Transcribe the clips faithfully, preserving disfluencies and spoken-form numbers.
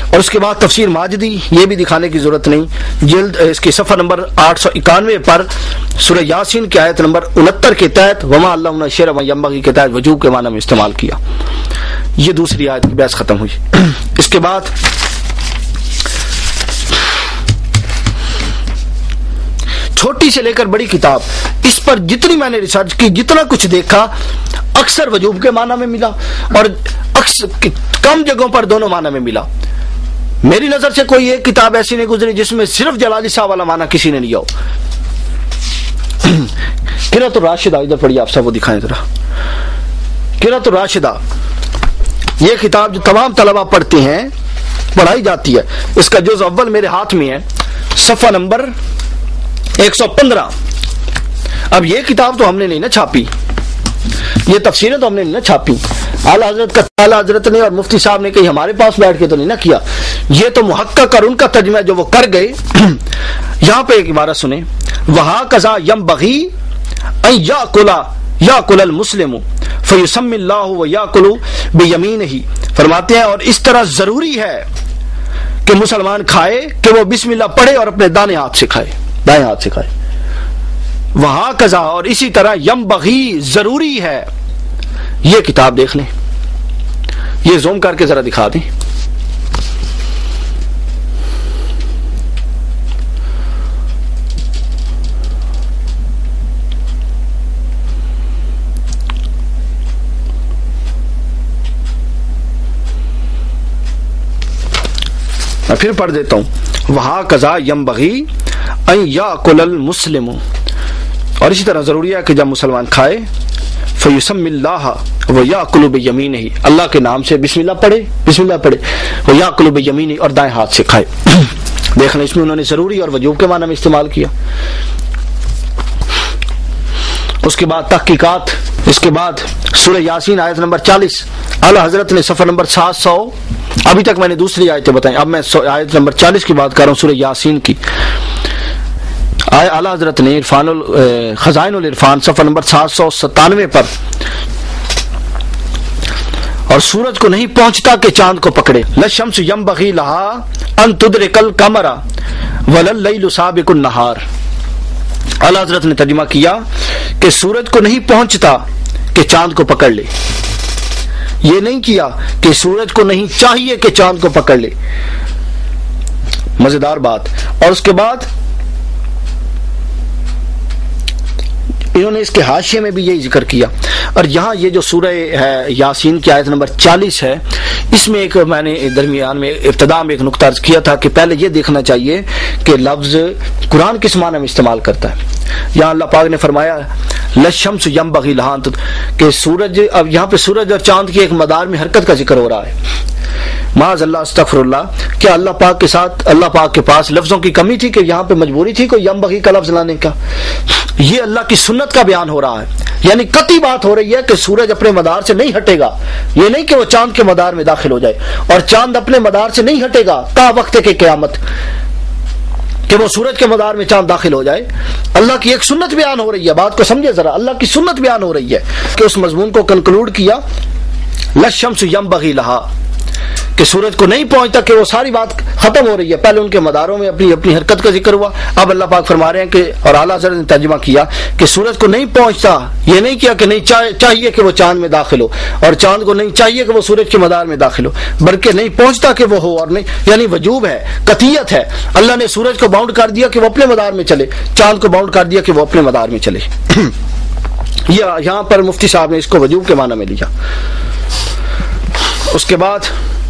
اور اس کے بعد تفسیر ماجدی، یہ بھی دکھانے کی ضرورت نہیں، جلد اس کی صفحہ نمبر آٹھ سو اکانوے پر سورہ یاسین کی آیت نمبر انہتر کے تحت وما علمنا الشعر وما ينبغي کے تحت وجوب کے معنی میں استعمال کیا. یہ دوسری آیت کی بحث ختم ہوئی. اس کے بعد چھوٹی سے لے کر بڑی کتاب، اس پر جتنی میں نے ریسرچ کی، جتنا کچھ دیکھا، اکثر وجوب کے معنی میں ملا اور اکثر کم جگہوں پر دونوں معنی میں ملا. میری نظر سے کوئی ایک کتاب ایسی نہیں گزری جس میں صرف جلالی صاحب والا معنی کسی نے لیا ہو. قرۃ الراشدہ ادھر پڑھیے آپ سب، وہ دکھائیں ذرا. قرۃ الراشدہ یہ کتاب جو تمام طلبہ پڑھتے ہیں، پڑھائی جاتی ہے، اس کا جز اول میرے ہاتھ میں ہے، صفحہ نمبر ایک سو پندرہ. اب یہ کتاب تو ہم نے نہیں نہ چھاپی، یہ تفسیریں تو ہم نے نہیں نہ چھاپی، اعلیٰ حضرت کا اعلیٰ حضرت نے اور مفتی صاحب نے کہیں ہمارے پاس بیٹھ کے تو نہیں نہ کیا، یہ تو محقق اور ان کا ترجمہ جو وہ کر گئے. یہاں پہ ایک عبارت سنیں، وہاں کذا ینبغی ان یاکل یاکل المسلم فیسمی اللہ ویاکل بیمینہ، فرماتے ہیں اور اس طرح ضروری ہے کہ مسلمان کھائے کہ وہ بسم اللہ پڑھے اور اپنے دانے ہاتھ سے کھائے، دائیں ہاتھ سے کھائے. وہاں کذا اور اسی طرح ینبغی ضروری ہے. یہ کتاب دیکھ لیں، یہ زوم کر کے ذرا دکھا دیں. میں پھر پڑھ دیتا ہوں، وہاں کذا ینبغی ان یاکل المسلم، اور اسی طرح ضروری ہے کہ جب مسلمان کھائے فیسمی اللہ ویاکل بیمینہ، اللہ کے نام سے بسم اللہ پڑھے، بسم اللہ پڑھے، ویاکل بیمینہ، اور دائیں ہاتھ سے کھائے. دیکھنا اس میں انہوں نے ضروری اور وجوب کے معنی میں استعمال کیا. اس کے بعد تحقیقات، اس کے بعد سورہ یاسین آیت نمبر چالیس، اعلیٰ حضرت نے صفحہ نمبر سات سو، ابھی تک میں نے دوسری آیتیں بتائیں، اب میں آیت نمبر چالیس کی بات کر رہا ہوں سورہ یاسین کی. اعلیٰ حضرت نے عرفان خزائن العرفان صفحہ نمبر سات سو ستانوے پر، اور سورج کو نہیں پہنچتا کہ چاند کو پکڑے، للشمس ینبغی لہا ان تدرک القمر ولللیل سابق النہار. اعلیٰ حضرت نے ترجمہ کیا کہ سورج کو نہیں پہنچتا کہ چاند کو پکڑ لے، یہ نہیں کیا کہ سورج کو نہیں چاہیے کہ چاند کو پکڑ لے. مزیدار بات. اور اس کے بعد انہوں نے اس کے حاشیے میں بھی یہی ذکر کیا. اور یہاں یہ جو سورہ ہے یاسین کی آیت نمبر چالیس ہے، اس میں ایک میں نے درمیان میں ابتدا میں ایک نقطہ عرض کیا تھا کہ پہلے یہ دیکھنا چاہیے کہ لفظ قرآن کس معنی میں استعمال کرتا ہے. یہاں اللہ پاک نے فرمایا للشمس ینبغی لہا، کہ سورج، اب یہاں پہ سورج اور چاند کی ایک مدار میں حرکت کا ذکر ہو رہا ہے. معاذ اللہ استغفر اللہ، کیا اللہ پاک کے ساتھ اللہ پاک کے پاس لفظوں کی کمی تھی کہ یہاں پہ مجبوری تھی کوئی ینبغی کا لفظ لانے کا؟ یہ اللہ کی سنت کا بیان ہو رہا ہے، یعنی قطعی بات ہو رہی ہے کہ سورج اپنے مدار سے نہیں ہٹے گا. یہ نہیں کہ وہ چاند کے مدار میں داخل ہو جائے، اور چاند اپنے مدار سے نہیں ہٹے گا تا وقت کے قیامت کہ وہ سورج کے مدار میں چاند داخل ہو جائے. اللہ کی ایک سنت بیان ہو رہی ہے، بات کو سمجھے ذرا، اللہ کی سنت بیان ہو رہی ہے کہ اس مضمون کو کنکلوڈ کیا للشمس ینبغی لہا، کہ سورج کو نہیں پہنچتا، کہ وہ ساری بات ختم ہو رہی ہے. پہلے ان کے مداروں میں اپنی اپنی حرکت کا ذکر ہوا، اب اللہ پاک فرما رہے ہیں کہ، اور اعلیٰ حضرت نے ترجمہ کیا کہ سورج کو نہیں پہنچتا، یہ نہیں کیا کہ نہیں چاہیے کہ وہ چاند میں داخل ہو، اور چاند کو نہیں چاہیے کہ وہ سورج کے مدار میں داخل ہو، بلکہ نہیں پہنچتا کہ وہ ہو، اور نہیں، یعنی وجوب ہے، قطعیت ہے. اللہ نے سورج کو باؤنڈ کر دیا کہ وہ اپنے مدار میں چلے، چاند کو باؤنڈ کر دیا کہ وہ اپنے مدار میں چلے. یہ یہاں پر مفتی صاحب نے اس کو وجوب کے معنی میں لیا. اس کے بعد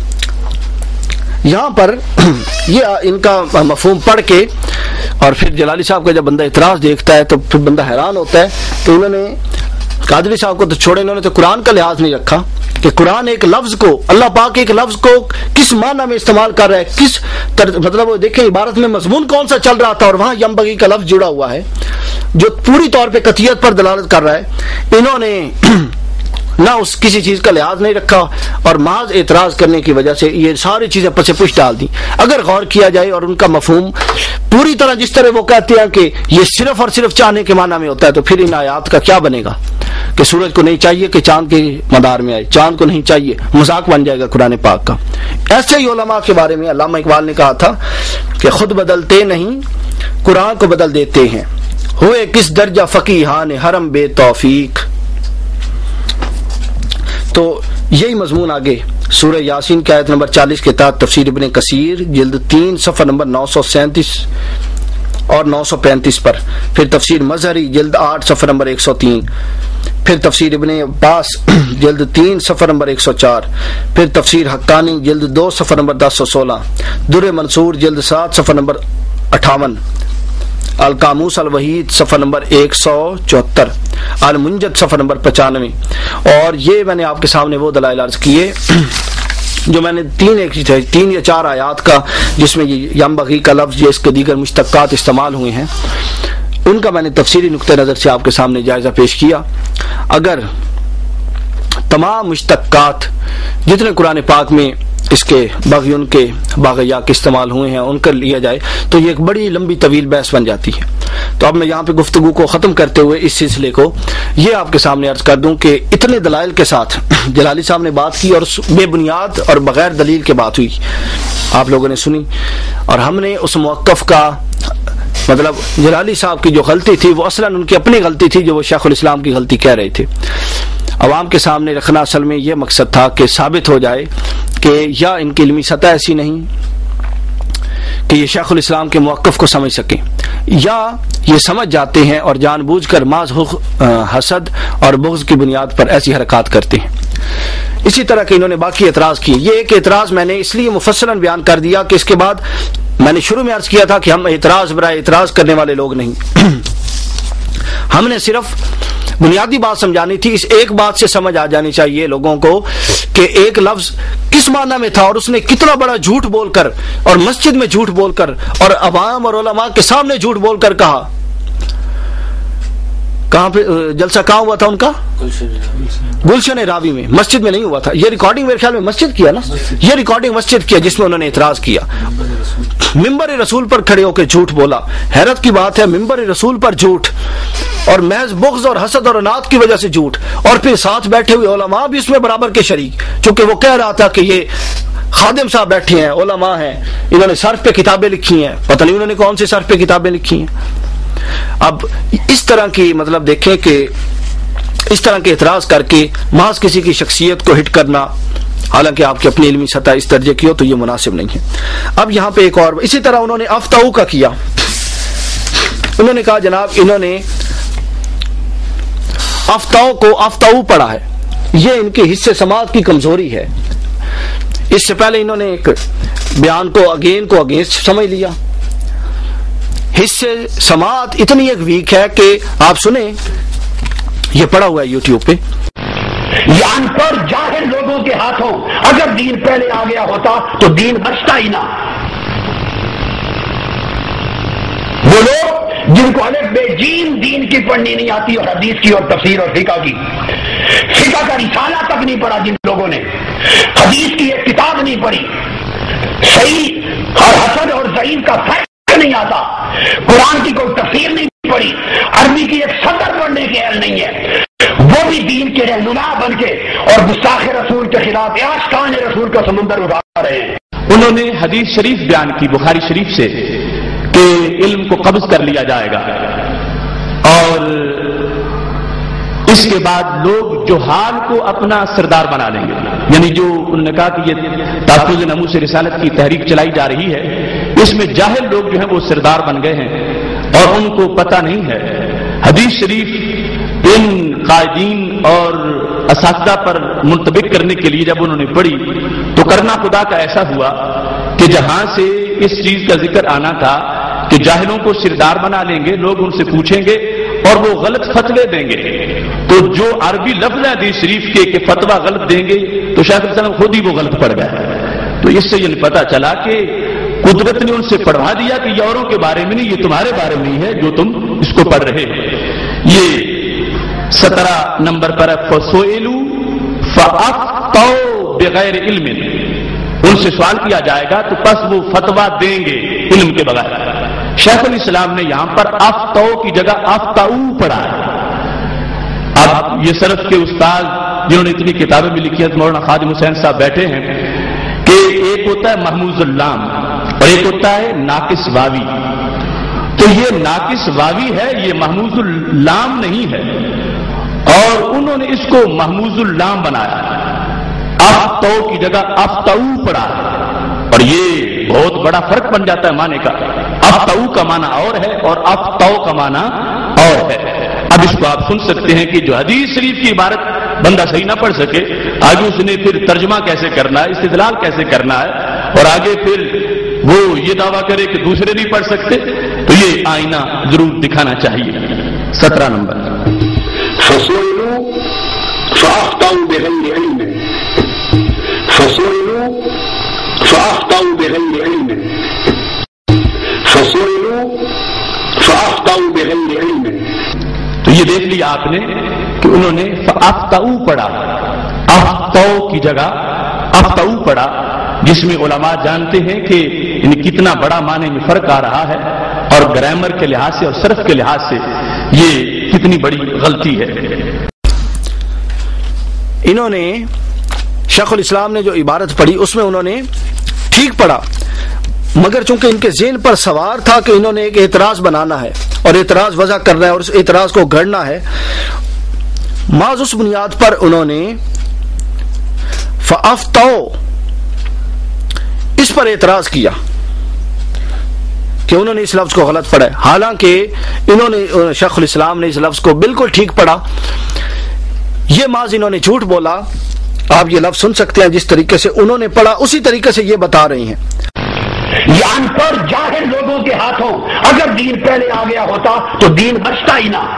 یہاں پر یہ ان کا مفہوم پڑھ کے، اور پھر جلالی صاحب کا جب بندہ اعتراض دیکھتا ہے تو پھر بندہ حیران ہوتا ہے. تو انہوں نے قادری صاحب کو تو چھوڑے، انہوں نے تو قرآن کا لحاظ نہیں رکھا کہ قرآن ایک لفظ کو، اللہ پاک ایک لفظ کو کس معنی میں استعمال کر رہا ہے، کس مطلب وہ دیکھیں عبارت میں مضمون کون سا چل رہا تھا، اور وہاں ینبغی کا لفظ جڑا ہوا ہے جو پوری طور پہ قطعیت پر دلالت کر رہا ہے. انہوں نے نہ اس کسی چیز کا لحاظ نہیں رکھا، اور محض اعتراض کرنے کی وجہ سے یہ ساری چیزیں پس پش ڈال دی. اگر غور کیا جائے اور ان کا مفہوم پوری طرح جس طرح وہ کہتے ہیں کہ یہ صرف اور صرف چاہنے کے معنی میں ہوتا ہے، تو پھر ان آیات کا کیا بنے گا کہ سورج کو نہیں چاہیے کہ چاند کے مدار میں آئے، چاند کو نہیں چاہیے، مذاق بن جائے گا قرآن پاک کا۔ ایسے ہی علماء کے بارے میں علامہ اقبال نے کہا تھا کہ خود بدلتے نہیں قرآن کو بدل دیتے ہیں، ہوئے کس درجہ فقیہان حرم بے توفیق۔ تو یہی مضمون آگے سورہ یاسین کی آیت نمبر چالیس کے تحت تفسیر ابن کثیر جلد تین صفحہ نمبر نو سو سینتیس اور نو سو پینتیس پر، پھر تفسیر مظہری جلد آٹھ صفحہ نمبر ایک سو تین، پھر تفسیر ابن عباس جلد تین صفحہ نمبر ایک سو چار، پھر تفسیر حقانی جلد دو صفحہ نمبر دس سو سولہ، در منصور جلد سات صفحہ نمبر اٹھاون، القاموس الوحید صفحہ نمبر ایک سو چوہتر، المنجد صفحہ نمبر پچانوے۔ اور یہ میں نے آپ کے سامنے وہ دلائل عرض کیے جو میں نے تین ایک تین یا چار آیات کا جس میں یہ ینبغی کا لفظ یا اس کے دیگر مشتقات استعمال ہوئے ہیں ان کا میں نے تفسیری نقطہ نظر سے آپ کے سامنے جائزہ پیش کیا۔ اگر تمام مشتقات جتنے قرآن پاک میں اس کے باغیون کے باغیا کے استعمال ہوئے ہیں ان کا لیا جائے تو یہ ایک بڑی لمبی طویل بحث بن جاتی ہے۔ تو اب میں یہاں پہ گفتگو کو ختم کرتے ہوئے اس سلسلے کو یہ آپ کے سامنے عرض کر دوں کہ اتنے دلائل کے ساتھ جلالی صاحب نے بات کی اور بے بنیاد اور بغیر دلیل کے بات ہوئی، آپ لوگوں نے سنی، اور ہم نے اس موقف کا مطلب جلالی صاحب کی جو غلطی تھی وہ اصلاً ان کی اپنی غلطی تھی جو وہ شیخ الاسلام کی غلطی کہہ رہے تھے، عوام کے سامنے رکھنا اصل میں یہ مقصد تھا کہ ثابت ہو جائے کہ یا ان کی علمی سطح ایسی نہیں کہ یہ شیخ الاسلام کے موقف کو سمجھ سکیں، یا یہ سمجھ جاتے ہیں اور جان بوجھ کر محض حسد اور بغض کی بنیاد پر ایسی حرکات کرتے ہیں۔ اسی طرح کہ انہوں نے باقی اعتراض کیے، یہ ایک اعتراض میں نے اس لیے مفصلاً بیان کر دیا کہ اس کے بعد میں نے شروع میں عرض کیا تھا کہ ہم اعتراض برائے اعتراض کرنے والے لوگ نہیں، ہم نے صرف بنیادی بات سمجھانی تھی۔ اس ایک بات سے سمجھ آ جانی چاہیے لوگوں کو کہ ایک لفظ کس معنی میں تھا اور اس نے کتنا بڑا جھوٹ بول کر اور مسجد میں جھوٹ بول کر اور عوام اور علماء کے سامنے جھوٹ بول کر کہا۔ کہاں پہ جلسہ کہاں ہوا تھا ان کا؟ گلشن راوی میں، مسجد میں نہیں ہوا تھا۔ یہ ریکارڈنگ میرے خیال میں مسجد کیا نا، یہ ریکارڈنگ مسجد کیا جس میں انہوں نے اعتراض کیا، ممبر رسول پر کھڑے ہو کے جھوٹ بولا۔ حیرت کی بات ہے، ممبر رسول پر جھوٹ اور محض بغض اور حسد اور انات کی وجہ سے جھوٹ، اور پھر ساتھ بیٹھے ہوئے علماء بھی اس میں برابر کے شریک، چونکہ وہ کہہ رہا تھا کہ یہ خادم صاحب بیٹھے ہیں، علماء ہیں، انہوں نے صرف پہ کتابیں لکھی ہیں، پتہ نہیں انہوں نے کون سی صرف پہ کتابیں لکھی ہیں۔ اب اس طرح کی مطلب دیکھیں کہ اس طرح کے اعتراض کر کے محض کسی کی شخصیت کو ہٹ کرنا، حالانکہ آپ کی اپنی علمی سطح اس درجے کی ہو تو یہ مناسب نہیں ہے۔ اب یہاں پہ ایک اور اسی طرح انہوں نے افتاؤ کا کیا، انہوں نے کہا جناب انہوں نے افتاؤ کو افتاؤ پڑھا ہے، یہ ان کے حصے سماعت کی کمزوری ہے۔ اس سے پہلے انہوں نے ایک بیان کو اگین کو اگینسٹ سمجھ لیا۔ حصے سماعت اتنی ایک ویک ہے کہ آپ سنیں، یہ پڑا ہوا ہے یوٹیوب پہ، یان پر جاہل لوگوں کے ہاتھوں اگر دین پہلے آ گیا ہوتا تو دین بچتا ہی نہ۔ وہ لوگ جن کو الف بے جیم دین کی پڑھنی نہیں آتی اور حدیث کی اور تفسیر اور فقہ کی، فقہ کا رسالہ تک نہیں پڑھا جن لوگوں نے، حدیث کی ایک کتاب نہیں پڑھی، صحیح اور حسن اور ضعیف کا فرق نہیں آتا، قرآن کی کوئی تفسیر نہیں پڑھی، عربی کی ایک سطر پڑھنے کے اہل نہیں ہے، وہ بھی دین کے رہنما بن کے اور گستاخ رسول کے خلاف عاشقان رسول کا سمندر اٹھا رہے ہیں۔ انہوں نے حدیث شریف بیان کی بخاری شریف سے کہ علم کو قبض کر لیا جائے گا، اور اس کے بعد لوگ جو حال کو اپنا سردار بنا لیں گے، یعنی جو انہوں نے کہا کہ یہ تحفظ ناموس رسالت کی تحریک چلائی جا رہی ہے، اس میں جاہل لوگ جو ہیں وہ سردار بن گئے ہیں اور ان کو پتہ نہیں ہے۔ حدیث شریف ان قائدین اور اساتذہ پر منطبق کرنے کے لیے جب انہوں نے پڑھی تو کرنا خدا کا ایسا ہوا کہ جہاں سے اس چیز کا ذکر آنا تھا کہ جاہلوں کو سردار بنا لیں گے، لوگ ان سے پوچھیں گے اور وہ غلط فتوے دیں گے، تو جو عربی لفظ ہے حدیث شریف کے کہ فتویٰ غلط دیں گے تو شیخ الاسلام خود ہی وہ غلط پڑ گئے۔ تو اس سے یہ پتا چلا کہ قدرت نے ان سے پڑھوا دیا کہ یہ اوروں کے بارے میں نہیں، یہ تمہارے بارے میں ہی ہے جو تم اس کو پڑھ رہے ہیں۔ یہ سترہ نمبر پر فَسُئِلُوا فَأَفْتَوْا بِغَيْرِ عِلْمٍ، ان سے سوال کیا جائے گا تو پس وہ فتویٰ دیں گے علم کے بغیر۔ شیخ الاسلام نے یہاں پر افتو کی جگہ افتاؤ پڑھا ہے۔ اب آپ یہ صرف کے استاد جنہوں نے اتنی کتابیں بھی لکھی ہیں مولانا خادم حسین صاحب بیٹھے ہیں کہ ایک ہوتا ہے محموز اللام اور ایک ہوتا ہے ناقص واوی. تو یہ ناقص واوی ہے، یہ محموز اللام نہیں ہے، اور انہوں نے اس کو محموز اللام بنایا. افتو کی جگہ افتو پڑا اور یہ بہت بڑا فرق بن جاتا ہے معنی کا. افتو کا معنی اور ہے اور افتو کا معنی اور ہے. اب اس کو آپ سن سکتے ہیں کہ جو حدیث شریف کی عبارت بندہ صحیح نہ پڑھ سکے، آگے اس نے پھر ترجمہ کیسے کرنا ہے، استدلال کیسے کرنا ہے، اور آگے پھر وہ یہ دعویٰ کرے کہ دوسرے نہیں پڑھ سکتے، تو یہ آئینہ ضرور دکھانا چاہیے. سترہ نمبر فصولوا فأخطأوا بغير علم فصولوا فأخطأوا بغير علم فصولوا فأخطأوا بغير علم. تو یہ دیکھ لیا آپ نے کہ انہوں نے فأخطأوا پڑھا، اخطأوا کی جگہ اخطأوا پڑھا، جس میں علماء جانتے ہیں کہ ان کتنا بڑا معنی میں فرق آ رہا ہے، اور گرامر کے لحاظ سے اور صرف کے لحاظ سے یہ کتنی بڑی غلطی ہے. انہوں نے شیخ الاسلام نے جو عبارت پڑھی اس میں انہوں نے ٹھیک پڑھا، مگر چونکہ ان کے ذہن پر سوار تھا کہ انہوں نے ایک اعتراض بنانا ہے اور اعتراض وضع کرنا ہے اور اس اعتراض کو گھڑنا ہے، محض اس بنیاد پر انہوں نے فافتو اس پر اعتراض کیا کہ انہوں نے اس لفظ کو غلط پڑھا ہے، حالانکہ انہوں نے شیخ الاسلام نے اس لفظ کو بالکل ٹھیک پڑھا. یہ محض انہوں نے جھوٹ بولا. آپ یہ لفظ سن سکتے ہیں جس طریقے سے انہوں نے پڑھا اسی طریقے سے یہ بتا رہی ہیں. یہ ان پڑھ جاہل لوگوں کے ہاتھوں اگر دین پہلے آ گیا ہوتا تو دین بچتا ہی نہ.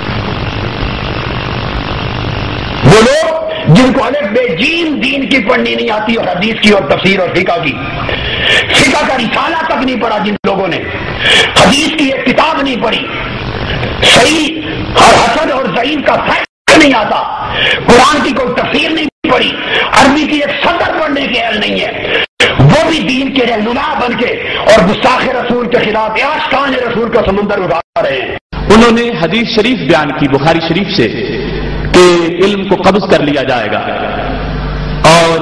وہ لوگ جن کو الف بے جیم دین کی پڑھنی نہیں آتی اور حدیث کی اور تفسیر اور فقہ کی، فقہ کا رسالہ تک نہیں پڑھا جن لوگوں نے، حدیث کی ایک کتاب نہیں پڑھی، صحیح اور حسن اور ضعیف کا فرق نہیں آتا، قرآن کی کوئی تفسیر نہیں پڑھی، عربی کی ایک سطر پڑھنے کے اہل نہیں ہے، وہ بھی دین کے رہنما بن کے اور گستاخ رسول کے خلاف عاشقان رسول کا سمندر اٹھا رہے ہیں. انہوں نے حدیث شریف بیان کی بخاری شریف سے کہ علم کو قبض کر لیا جائے گا، اور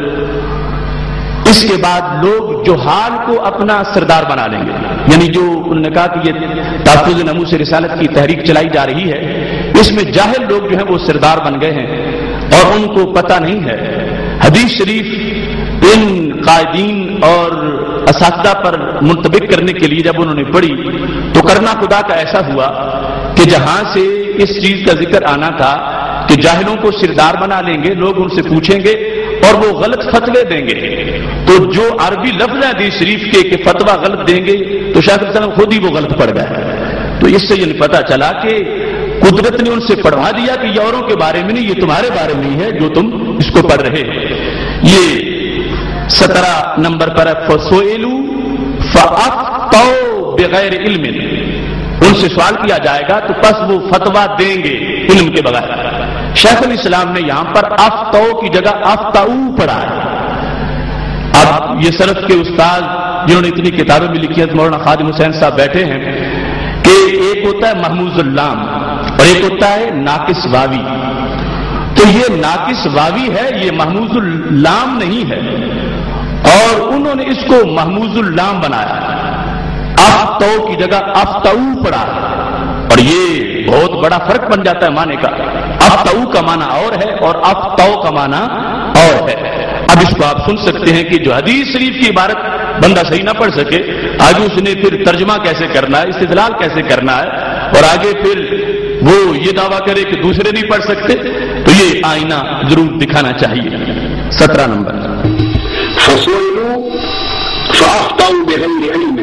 اس کے بعد لوگ جو حال کو اپنا سردار بنا لیں گے. یعنی جو انہوں نے کہا کہ یہ تحفظ ناموس رسالت کی تحریک چلائی جا رہی ہے، اس میں جاہل لوگ جو ہیں وہ سردار بن گئے ہیں اور ان کو پتہ نہیں ہے. حدیث شریف ان قائدین اور اساتذہ پر منطبق کرنے کے لیے جب انہوں نے پڑھی تو کرنا خدا کا ایسا ہوا کہ جہاں سے اس چیز کا ذکر آنا تھا کہ جاہلوں کو سردار بنا لیں گے، لوگ ان سے پوچھیں گے اور وہ غلط فتوے دیں گے، تو جو عربی لفظ ہے حدیث شریف کے کہ فتویٰ غلط دیں گے تو شیخ الاسلام خود ہی وہ غلط پڑ گئے. تو اس سے یہ پتا چلا کہ قدرت نے ان سے پڑھوا دیا کہ یہ اوروں کے بارے میں نہیں، یہ تمہارے بارے میں ہی ہے جو تم اس کو پڑھ رہے. یہ سترہ نمبر پر فسئلوا فافتوا بغیر علم، ان سے سوال کیا جائے گا تو پس وہ فتویٰ دیں گے علم کے بغیر. شیخ الاسلام نے یہاں پر افتو کی جگہ افتاؤ پڑھا ہے. اب یہ صرف کے استاد جنہوں نے اتنی کتابیں بھی لکھی ہیں مولانا خادم حسین صاحب بیٹھے ہیں کہ ایک ہوتا ہے محموز اللام اور ایک ہوتا ہے ناقص واوی. تو یہ ناقص واوی ہے، یہ محموز اللام نہیں ہے، اور انہوں نے اس کو محموز اللام بنایا. افتو کی جگہ افتاؤ پڑھا اور یہ بہت بڑا فرق بن جاتا ہے معنی کا. افتاؤ کا معنی اور ہے اور افتاؤ کا معنی اور ہے. اب اس کو آپ سن سکتے ہیں کہ جو حدیث شریف کی عبارت بندہ صحیح نہ پڑھ سکے، آگے اس نے پھر ترجمہ کیسے کرنا ہے، استدلال کیسے کرنا ہے، اور آگے پھر وہ یہ دعویٰ کرے کہ دوسرے نہیں پڑھ سکتے، تو یہ آئینہ ضرور دکھانا چاہیے. سترہ نمبر فصولوا فافتوا بغیر علم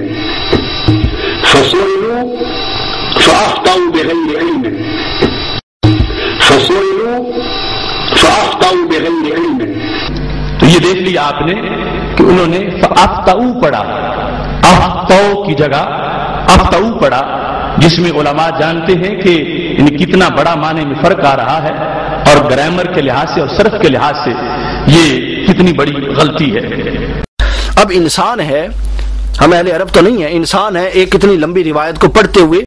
فصولوا فافتوا بغیر علم فصولوا فافتوا بغیر علم. تو یہ دیکھ لیا آپ نے کہ انہوں نے فافتوا پڑھا، افتو کی جگہ افتو پڑھا، جس میں علماء جانتے ہیں کہ ان کتنا بڑا معنی میں فرق آ رہا ہے، اور گرامر کے لحاظ سے اور صرف کے لحاظ سے یہ کتنی بڑی غلطی ہے. اب انسان ہے، ہم اہل عرب تو نہیں ہے، انسان ہے، ایک اتنی لمبی روایت کو پڑھتے ہوئے